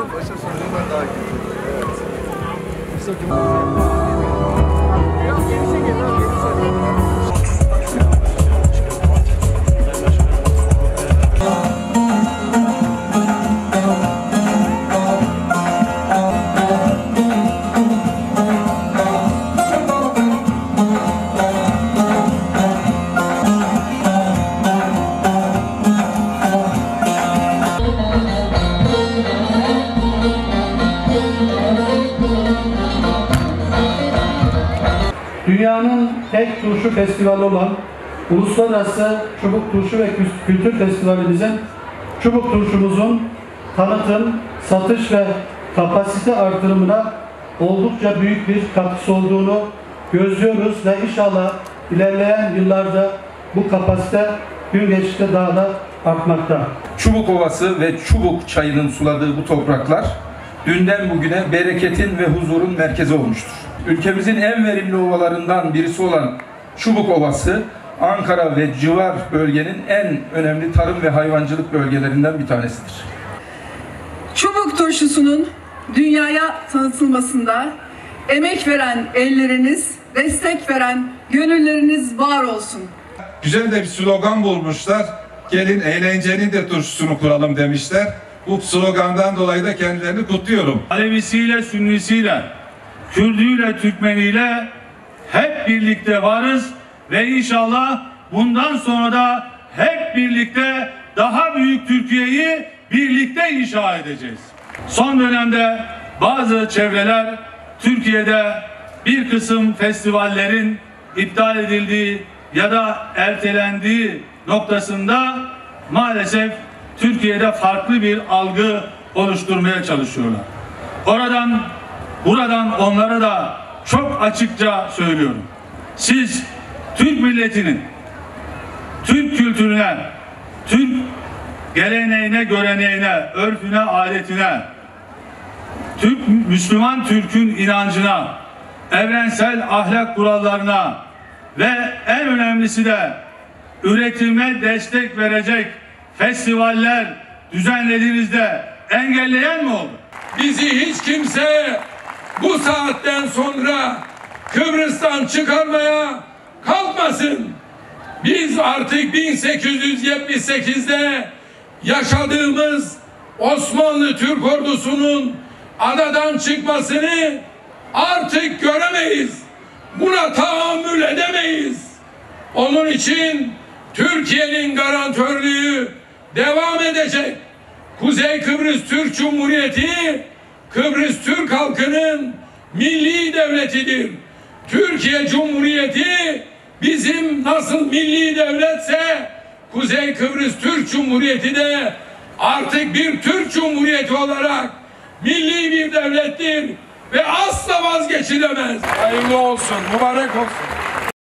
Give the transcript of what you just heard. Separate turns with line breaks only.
Paşa sözünden daha iyi. Evet. Gerisi geliyor, gerisi.
Dünyanın tek turşu festivali olan Uluslararası Çubuk Turşu ve Kültür Festivalimizin çubuk turşumuzun tanıtım, satış ve kapasite artırımına oldukça büyük bir katkısı olduğunu gözlüyoruz ve inşallah ilerleyen yıllarda bu kapasite gün geçtikçe daha da artmakta.
Çubuk Ovası ve Çubuk çayının suladığı bu topraklar dünden bugüne bereketin ve huzurun merkezi olmuştur. Ülkemizin en verimli ovalarından birisi olan Çubuk Ovası, Ankara ve civar bölgenin en önemli tarım ve hayvancılık bölgelerinden bir tanesidir.
Çubuk turşusunun dünyaya tanıtılmasında emek veren elleriniz, destek veren gönülleriniz var olsun.
Güzel de bir slogan bulmuşlar. Gelin eğlencenin de turşusunu kuralım demişler. Bu slogandan dolayı da kendilerini kutluyorum.
Alevisiyle, Sünnisiyle, Kürdüyle, Türkmeniyle hep birlikte varız ve inşallah bundan sonra da hep birlikte daha büyük Türkiye'yi birlikte inşa edeceğiz. Son dönemde bazı çevreler Türkiye'de bir kısım festivallerin iptal edildiği ya da ertelendiği noktasında maalesef Türkiye'de farklı bir algı oluşturmaya çalışıyorlar. Buradan onlara da çok açıkça söylüyorum. Siz Türk milletinin, Türk kültürüne, Türk geleneğine, göreneğine, örfüne, adetine, Müslüman Türk'ün inancına, evrensel ahlak kurallarına ve en önemlisi de üretime destek verecek festivaller düzenlediğinizde engelleyen mi oldu?
Bizi hiç kimse bu saatten sonra Kıbrıs'tan çıkarmaya kalkmasın. Biz artık 1878'de yaşadığımız Osmanlı Türk ordusunun adadan çıkmasını artık göremeyiz. Buna tahammül edemeyiz. Onun için Türkiye'nin garantörlüğü devam edecek. Kuzey Kıbrıs Türk Cumhuriyeti, Kıbrıs Türk halkının milli devletidir. Türkiye Cumhuriyeti bizim nasıl milli devletse Kuzey Kıbrıs Türk Cumhuriyeti de artık bir Türk Cumhuriyeti olarak milli bir devlettir ve asla vazgeçilemez. Hayırlı olsun, mübarek olsun.